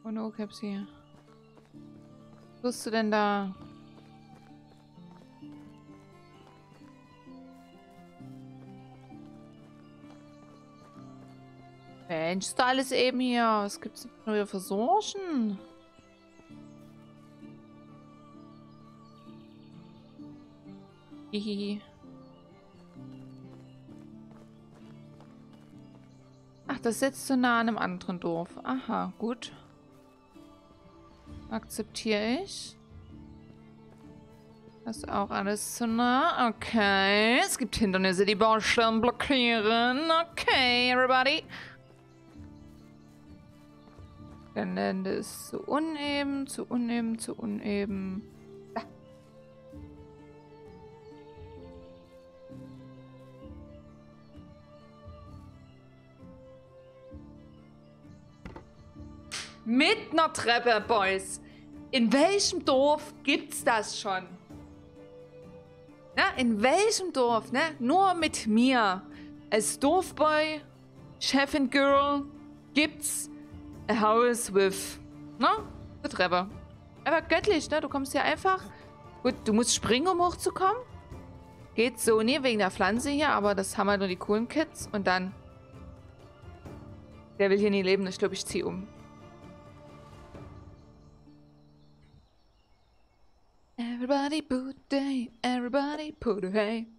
Oh no, Capsi. Was tust du denn da? Mensch, ist da alles eben hier. Was gibt's denn für neue Versorgen? Hihi. Ach, das sitzt so nah an einem anderen Dorf. Aha, gut. Akzeptiere ich. Das ist auch alles zu nah. Okay. Es gibt Hindernisse, die Baustellen blockieren. Okay, everybody. Gelände ist zu uneben, zu uneben, zu uneben. Da. Mit einer Treppe, Boys. In welchem Dorf gibt's das schon? Na, in welchem Dorf, ne? Nur mit mir als Dorfboy, Chefin Girl, gibt's a house with, ne? Eine Treppe. Aber göttlich, ne? Du kommst hier einfach. Gut, du musst springen, um hochzukommen. Geht so, ne? Wegen der Pflanze hier, aber das haben halt nur die coolen Kids. Und dann. Der will hier nie leben. Ich glaube, ich ziehe um. Everybody put day, everybody put away.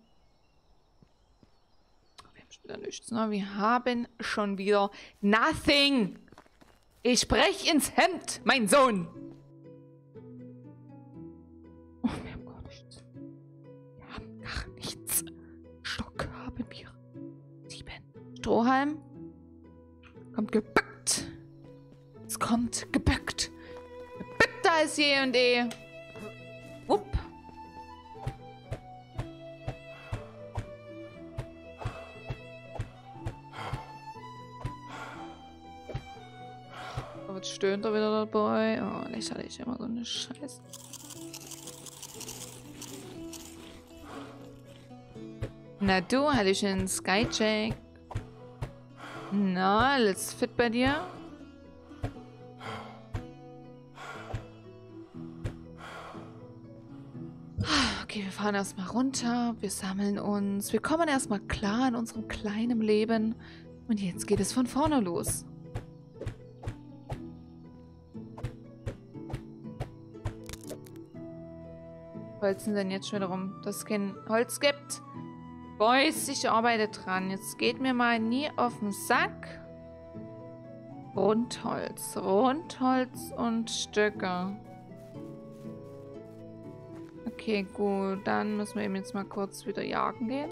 Wir haben schon wieder nichts, ne? Wir haben schon wieder nothing. Ich spreche ins Hemd, mein Sohn. Oh, wir haben gar nichts. Wir haben gar nichts. Stock haben wir. 7. Strohhalm. Kommt gebackt. Es kommt gebackt. Gebackt als je und eh. Upp. Oh, jetzt stöhnt er wieder dabei. Oh, lächerlich, immer so eine Scheiße. Na du, Hallöchen, Skycheck. Na, alles fit bei dir? Okay, wir fahren erstmal runter, wir sammeln uns, wir kommen erstmal klar in unserem kleinen Leben und jetzt geht es von vorne los. Holzen denn jetzt schon wieder rum, dass es kein Holz gibt? Boys, ich arbeite dran. Jetzt geht mir mal nie auf den Sack. Rundholz, Rundholz und Stöcke. Okay, gut. Dann müssen wir eben jetzt mal kurz wieder jagen gehen.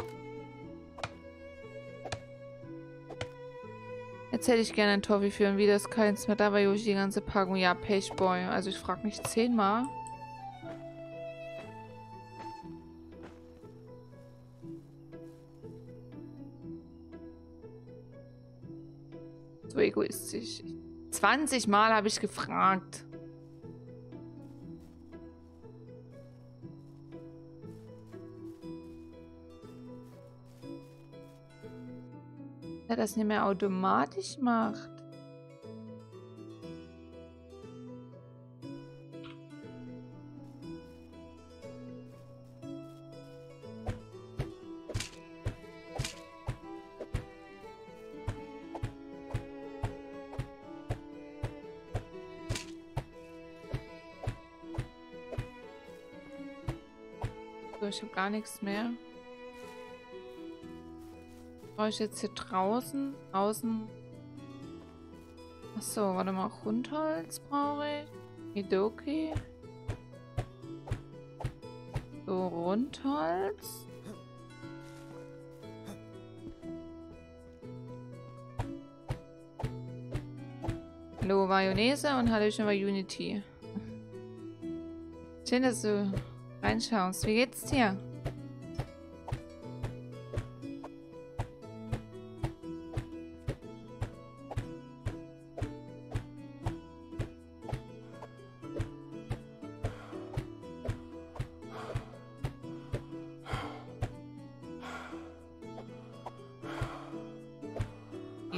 Jetzt hätte ich gerne ein Toffee für und wieder ist keins mehr. Dabei hole ich die ganze Packung. Ja, Pechboy. Also ich frage mich 10-mal. So egoistisch. 20-mal habe ich gefragt. Der das nicht mehr automatisch macht. So, ich habe gar nichts mehr. Brauche ich jetzt hier draußen? Außen. Achso, warte mal. Rundholz brauche ich. Hidoki. So, Rundholz. Hallo, Mayonnaise und Hallöchen bei Unity. Schön, dass du reinschaust. Wie geht's dir?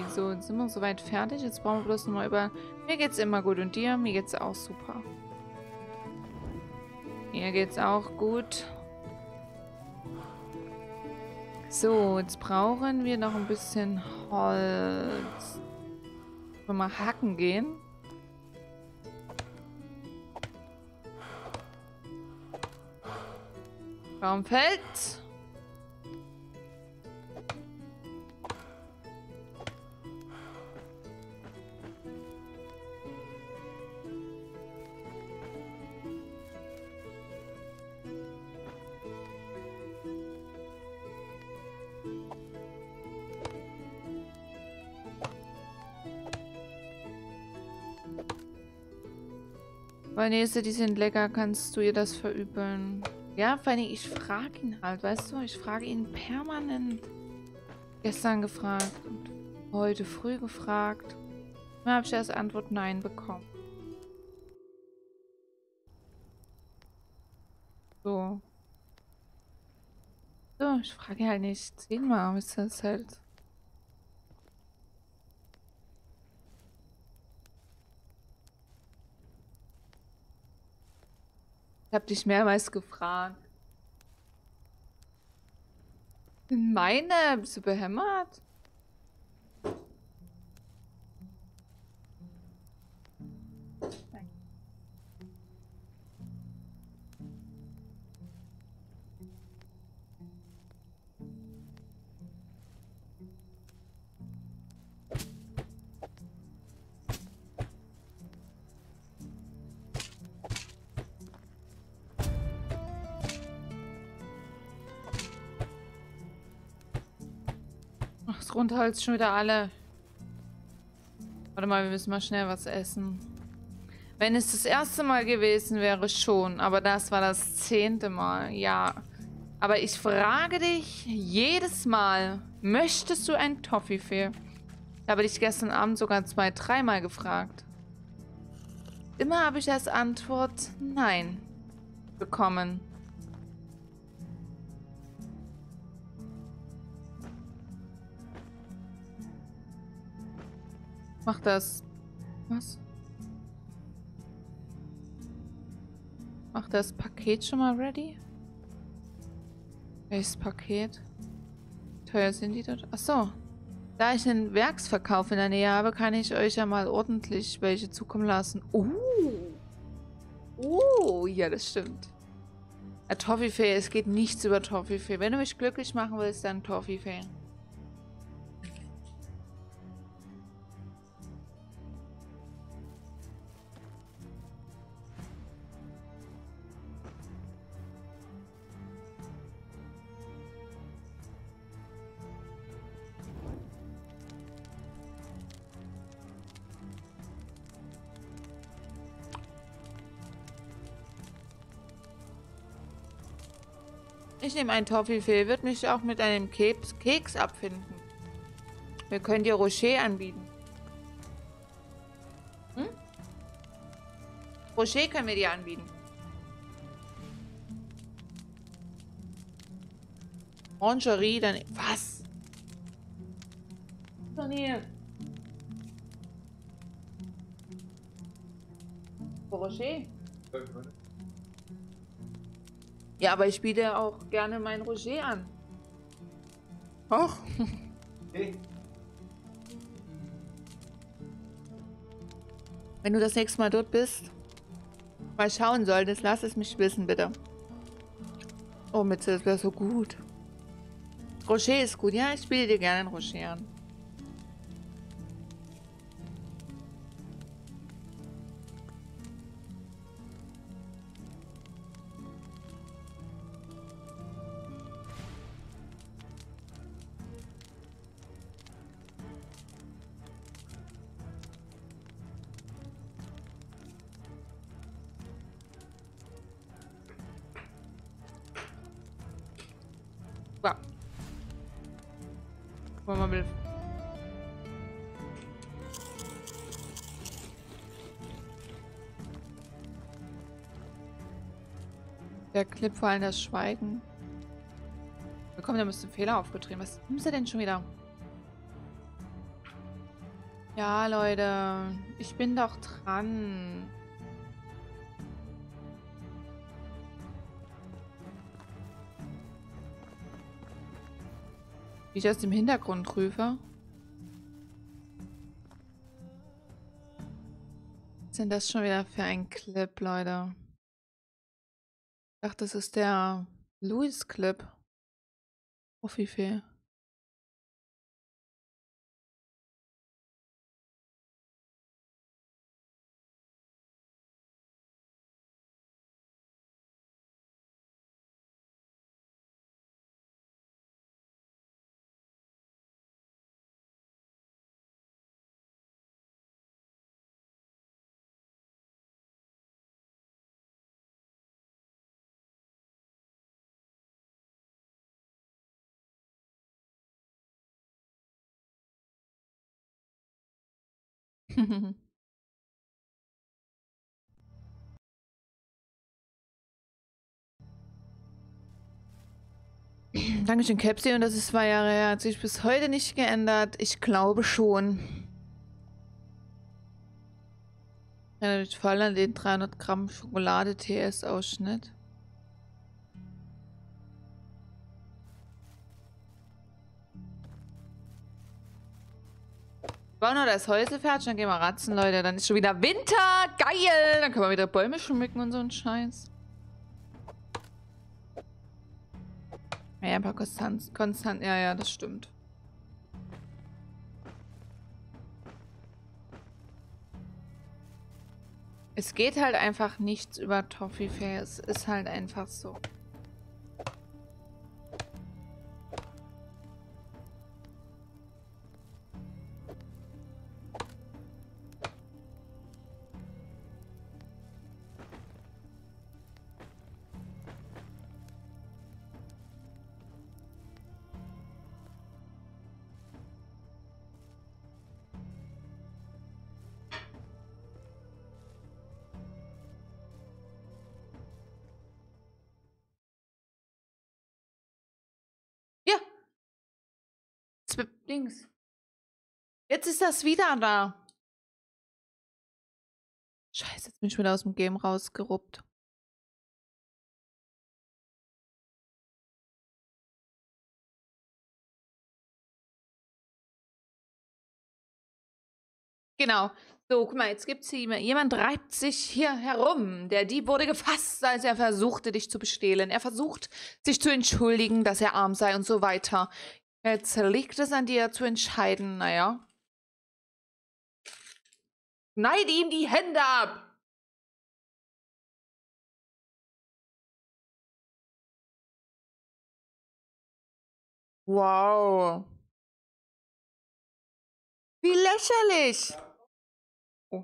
So, jetzt sind wir soweit fertig. Jetzt brauchen wir bloß noch mal über... Mir geht's immer gut. Und dir? Mir geht's auch super. Mir geht's auch gut. So, jetzt brauchen wir noch ein bisschen Holz. Wollen wir mal hacken gehen? Baumfeld. Vanessa, die sind lecker. Kannst du ihr das verübeln? Ja, vor allem, ich frage ihn halt, weißt du? Ich frage ihn permanent. Gestern gefragt und heute früh gefragt. Dann habe ich als Antwort Nein bekommen. So. So, ich frage halt nicht 10-mal, ist das halt. Ich habe dich mehrmals gefragt. Meine? Bist du behämmert? Ach, das Rundholz schon wieder alle. Warte mal, wir müssen mal schnell was essen. Wenn es das erste Mal gewesen wäre, schon. Aber das war das 10. Mal. Ja. Aber ich frage dich jedes Mal, möchtest du ein Toffifee? Ich habe dich gestern Abend sogar 2-3 Mal gefragt. Immer habe ich als Antwort Nein bekommen. Mach das. Was? Mach das Paket schon mal ready? Welches Paket? Wie teuer sind die dort? Achso. Da ich einen Werksverkauf in der Nähe habe, kann ich euch ja mal ordentlich welche zukommen lassen. Ja, das stimmt. Toffifee, es geht nichts über Toffifee. Wenn du mich glücklich machen willst, dann Toffifee. Ich nehme einen Toffifee, wird mich auch mit einem Keks abfinden. Wir können dir Rocher anbieten. Hm? Rocher können wir dir anbieten. Orangerie, dann... Was? Hier. Rocher? Ja, aber ich biete auch gerne mein Rocher an. Och. Hey. Wenn du das nächste Mal dort bist, mal schauen solltest, lass es mich wissen, bitte. Oh, Mitze, das wäre so gut. Rocher ist gut, ja? Ich biete dir gerne ein Rocher an. So. Wollen wir mal... Der Clip, vor allem das Schweigen. Komm, da müsste ein Fehler aufgetreten. Was nimmst du denn schon wieder? Ja, Leute. Ich bin doch dran. Wie ich aus dem Hintergrund rufe. Was ist denn das schon wieder für ein Clip, Leute? Ich dachte, das ist der Louis-Clip. Oh, wie viel. Dankeschön, Capsi. Und das ist 2 Jahre her. Hat sich bis heute nicht geändert. Ich glaube schon. Erinnert mich voll an den 300 Gramm Schokolade-TS-Ausschnitt. Bauen wir das Häusle fertig, dann gehen wir ratzen, Leute. Dann ist schon wieder Winter. Geil! Dann können wir wieder Bäume schmücken und so ein Scheiß. Ja, ein paar konstant. Ja, ja, das stimmt. Es geht halt einfach nichts über Toffifee. Es ist halt einfach so. Ja. Dings. Jetzt ist das wieder da. Scheiße, jetzt bin ich wieder aus dem Game rausgeruppt. Genau. So, guck mal, jetzt gibt's hier jemand reibt sich hier herum. Der Dieb wurde gefasst, als er versuchte, dich zu bestehlen. Er versucht, sich zu entschuldigen, dass er arm sei und so weiter. Jetzt liegt es an dir zu entscheiden, naja. Schneide ihm die Hände ab! Wow. Wie lächerlich! Oh.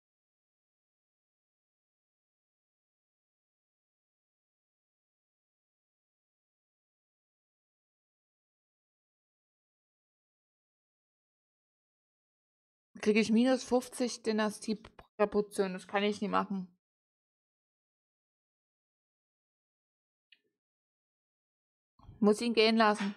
Kriege ich minus 50 Dynastie-Reputation. Das kann ich nie machen. Muss ihn gehen lassen.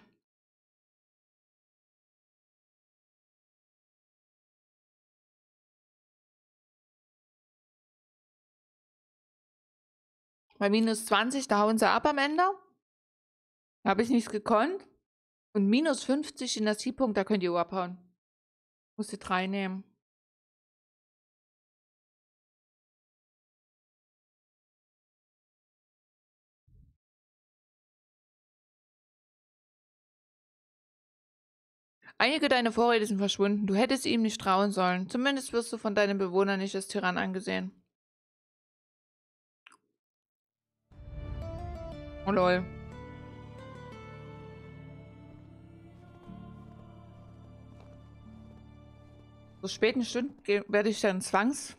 Bei minus 20, da hauen sie ab am Ende. Da habe ich nichts gekonnt. Und minus 50 Dynastiepunkt, da könnt ihr abhauen. Musst ihr 3 nehmen. Einige deiner Vorräte sind verschwunden. Du hättest ihm nicht trauen sollen. Zumindest wirst du von deinen Bewohnern nicht als Tyrann angesehen. Oh lol. Zu späten Stunden werde ich dann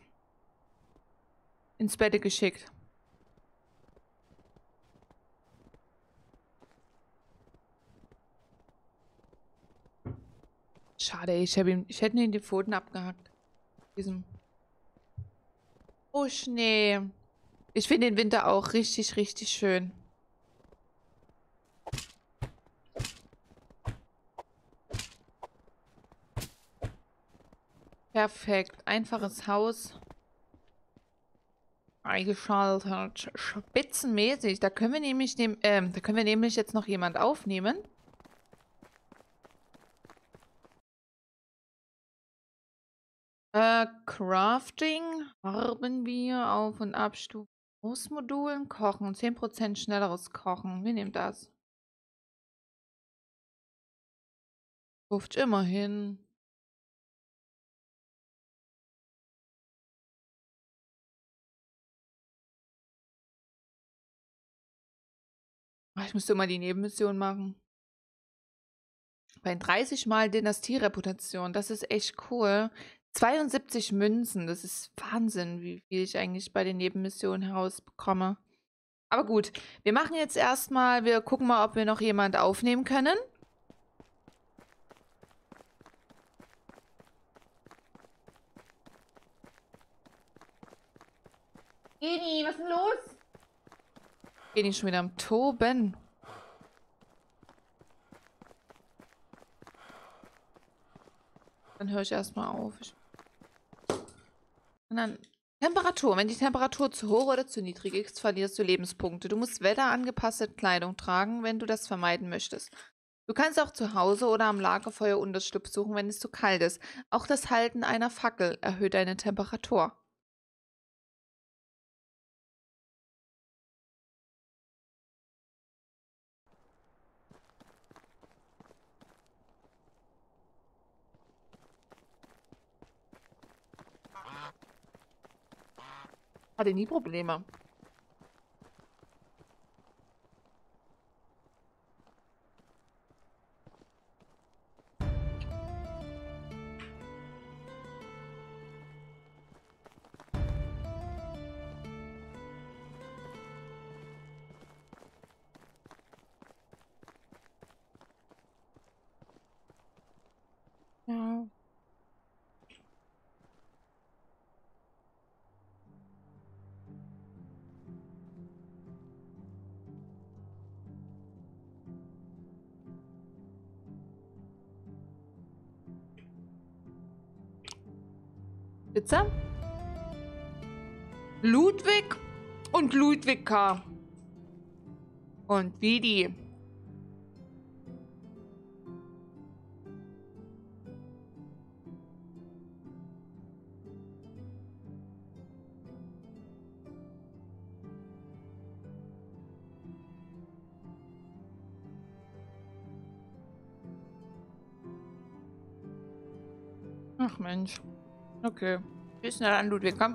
ins Bett geschickt. Schade, ich hätte ihm die Pfoten abgehackt. Diesem. Oh, Schnee. Ich finde den Winter auch richtig, richtig schön. Ich Perfekt. Einfaches Haus. Eingeschaltet. Spitzenmäßig. Da können wir nämlich jetzt noch jemand aufnehmen. Crafting haben wir Auf- und Abstufen. Großmodulen, Kochen. 10% schnelleres Kochen. Wir nehmen das. Ruft immerhin. Ah, ich müsste immer die Nebenmission machen. Bei 30 Mal Dynastie-Reputation. Das ist echt cool. 72 Münzen. Das ist Wahnsinn, wie viel ich eigentlich bei den Nebenmissionen herausbekomme. Aber gut, wir machen jetzt erstmal, wir gucken mal, ob wir noch jemand aufnehmen können. Geni, was ist denn los? Geni schon wieder am Toben. Dann höre ich erstmal auf. Und dann Temperatur. Wenn die Temperatur zu hoch oder zu niedrig ist, verlierst du Lebenspunkte. Du musst wetterangepasste Kleidung tragen, wenn du das vermeiden möchtest. Du kannst auch zu Hause oder am Lagerfeuer Unterschlupf suchen, wenn es zu kalt ist. Auch das Halten einer Fackel erhöht deine Temperatur. Hatte nie Probleme. Ja. Pizza? Ludwig und Ludwika. Und Vidi. Ach Mensch. Okay. Wie schnell an Ludwika.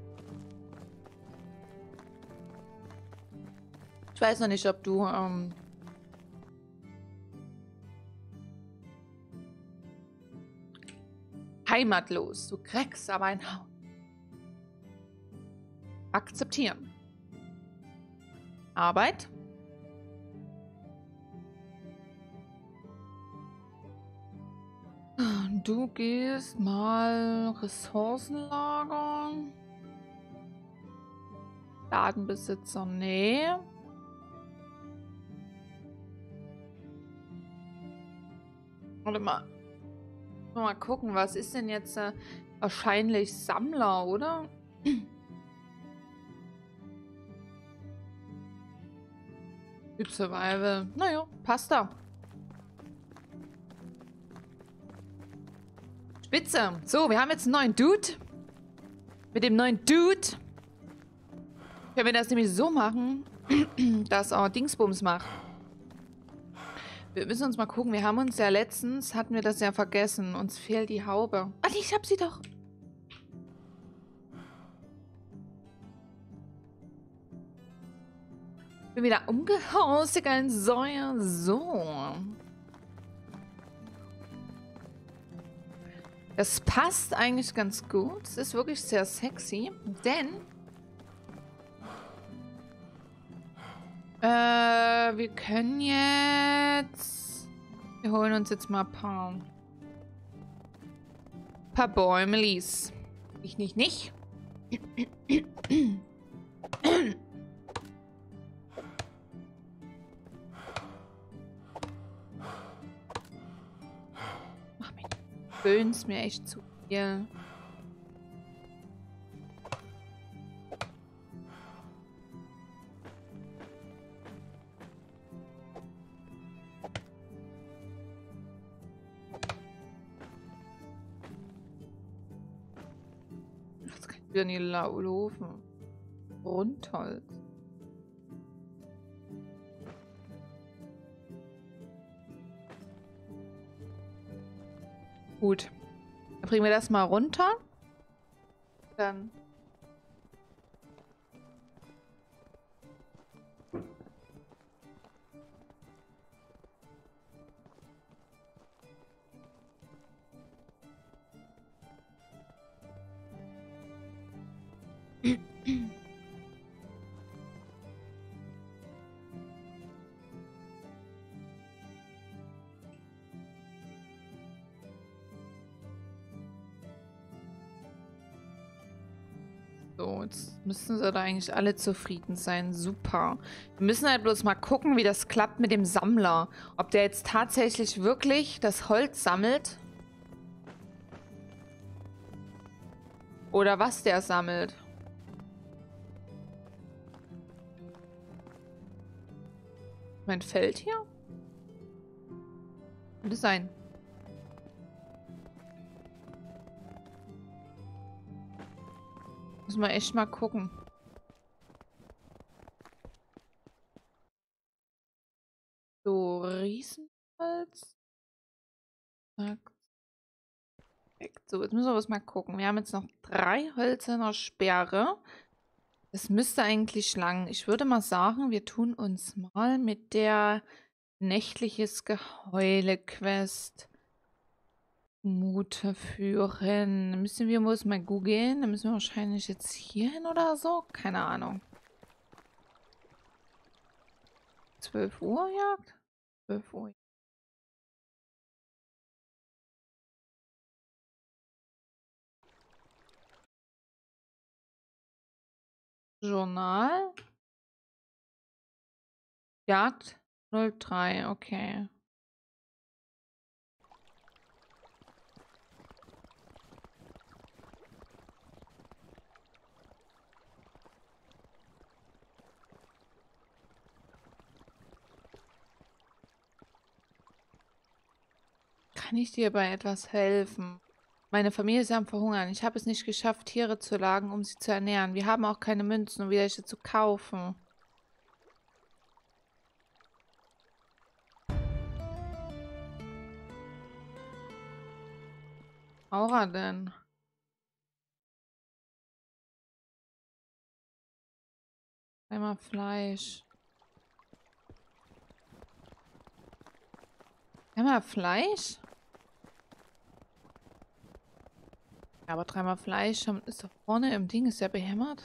Ich weiß noch nicht, ob du heimatlos. Du kriegst aber ein Haus. Akzeptieren. Arbeit. Du gehst mal Ressourcen lagern. Ladenbesitzer, nee. Warte mal. Mal gucken, was ist denn jetzt wahrscheinlich Sammler, oder? Typ Survival. Naja, passt da. Spitze. So, wir haben jetzt einen neuen Dude. Mit dem neuen Dude können wir das nämlich so machen, dass auch Dingsbums macht. Wir müssen uns mal gucken. Wir haben uns ja letztens, hatten wir das ja vergessen. Uns fehlt die Haube. Ah, ich hab sie doch. Bin wieder umgehausig ein Säuer. So. Das passt eigentlich ganz gut. Es ist wirklich sehr sexy. Denn wir können jetzt... Wir holen uns jetzt mal ein paar Bäumelis. Nicht. Mach mich. Böhn's mir echt zu viel. Für die Laufen. Rundholz. Gut. Dann bringen wir das mal runter. Dann. So, jetzt müssen sie da eigentlich alle zufrieden sein. Super. Wir müssen halt bloß mal gucken, wie das klappt mit dem Sammler. Ob der jetzt tatsächlich wirklich das Holz sammelt. Oder was der sammelt. Mein Feld hier? Könnte sein. Muss man echt mal gucken. So, Riesenholz. Zack. So, jetzt müssen wir was mal gucken. Wir haben jetzt noch 3 hölzerne Speere. Das müsste eigentlich lang. Ich würde mal sagen, wir tun uns mal mit der nächtliches Geheule-Quest Mute führen. Wir muss mal googeln. Dann müssen wir wahrscheinlich jetzt hier hin oder so. Keine Ahnung. 12 Uhr Jagd? 12 Uhr. Journal. Jagd 03, okay. Kann ich dir bei etwas helfen? Meine Familie ist am Verhungern. Ich habe es nicht geschafft, Tiere zu jagen, um sie zu ernähren. Wir haben auch keine Münzen, um welche zu kaufen. Aura denn? Einmal Fleisch. Einmal Fleisch? Ja, aber 3-mal Fleisch ist da vorne im Ding, ist ja behämmert.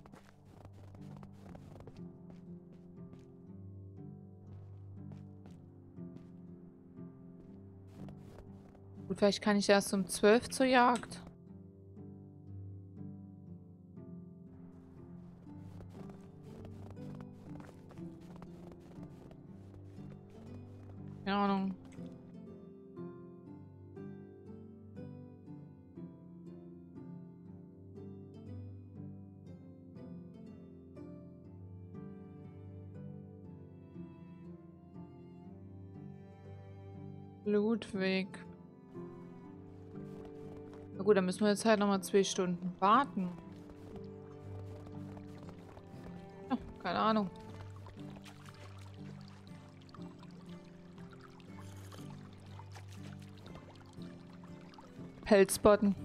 Gut, vielleicht kann ich erst um 12 zur Jagd. Keine Ahnung. Ludwig. Na gut, dann müssen wir jetzt halt nochmal 2 Stunden warten. Ja, keine Ahnung. Pelzbotten.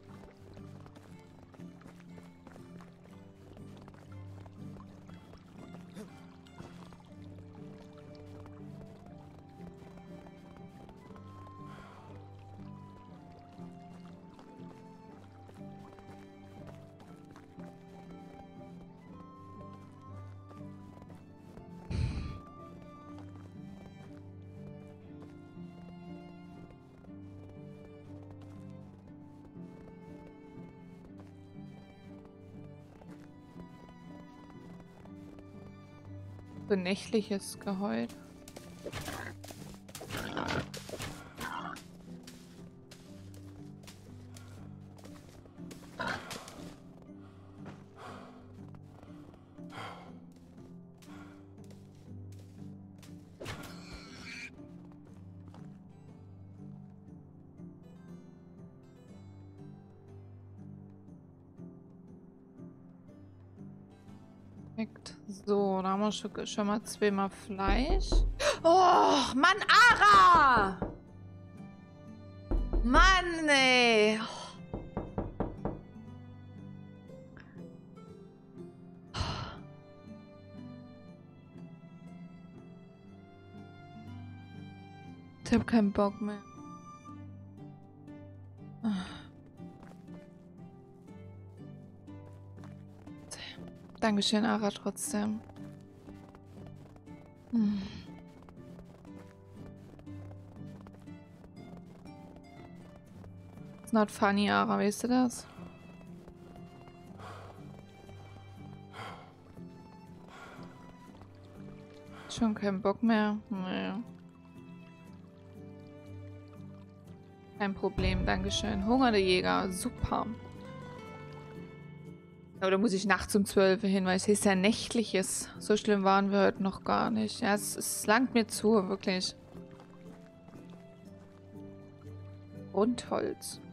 So nächtliches Geheul. Perfekt. So, da haben wir schon mal zweimal Fleisch. Oh, Mann, Ara! Mann, ey. Ich hab keinen Bock mehr. Dankeschön, Ara, trotzdem. It's not funny, Ara, weißt du das? Schon keinen Bock mehr? Naja. Kein Problem, dankeschön. Hunger der Jäger, super. Aber da muss ich nachts um 12 hin, weil es ist ja nächtliches. So schlimm waren wir heute noch gar nicht. Ja, es langt mir zu, wirklich. Und Holz.